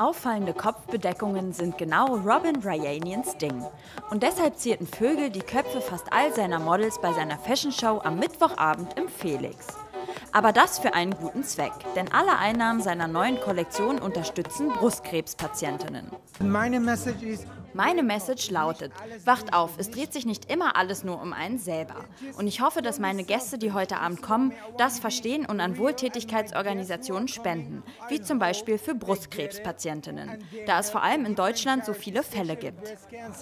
Auffallende Kopfbedeckungen sind genau Robin Ryanians Ding. Und deshalb zierten Vögel die Köpfe fast all seiner Models bei seiner Fashion-Show am Mittwochabend im Felix. Aber das für einen guten Zweck, denn alle Einnahmen seiner neuen Kollektion unterstützen Brustkrebspatientinnen. Meine Message lautet: Wacht auf, es dreht sich nicht immer alles nur um einen selber. Und ich hoffe, dass meine Gäste, die heute Abend kommen, das verstehen und an Wohltätigkeitsorganisationen spenden, wie zum Beispiel für Brustkrebspatientinnen, da es vor allem in Deutschland so viele Fälle gibt.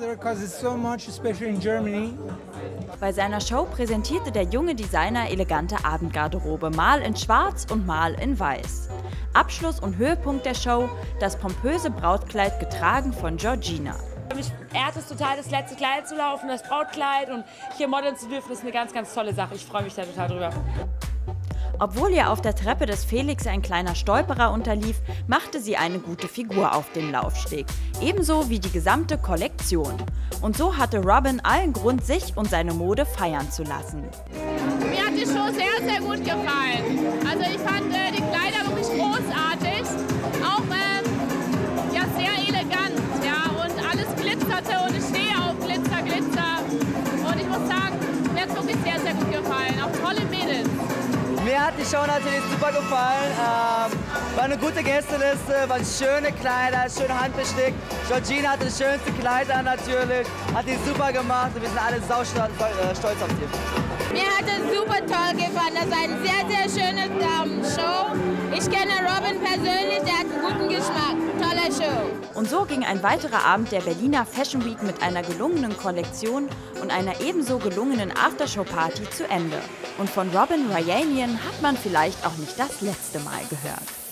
Bei seiner Show präsentierte der junge Designer elegante Abendgarderobe, mal in Schwarz und mal in Weiß. Abschluss und Höhepunkt der Show: das pompöse Brautkleid, getragen von Georgina. Mich ehrt es total, das letzte Kleid zu laufen, das Brautkleid, und hier modeln zu dürfen, ist eine ganz, ganz tolle Sache. Ich freue mich da total drüber. Obwohl ihr auf der Treppe des Felix ein kleiner Stolperer unterlief, machte sie eine gute Figur auf dem Laufsteg. Ebenso wie die gesamte Kollektion. Und so hatte Robin allen Grund, sich und seine Mode feiern zu lassen. Mir hat die Show sehr, sehr gut gefallen. Also ich fand die Kleider wirklich großartig. Auch ja, sehr elegant. Ja, und alles glitzerte und ich stehe auf Glitzer, Glitzer. Und ich muss sagen, mir hat es wirklich sehr, sehr gut gefallen. Auch tolle Mädels. Mir hat die Show natürlich super gefallen. War eine gute Gästeliste, waren schöne Kleider, schön handbestickt. Georgina hatte das schönste Kleid an natürlich, hat die super gemacht und wir sind alle stolz auf sie. Mir hat es super toll gefallen. Das war eine sehr, sehr schöne Show. Ich kenne Robin persönlich, der hat einen guten Geschmack. Tolle Show. Und so ging ein weiterer Abend der Berliner Fashion Week mit einer gelungenen Kollektion und einer ebenso gelungenen Aftershow-Party zu Ende. Und von Robin Ryanian hat man vielleicht auch nicht das letzte Mal gehört.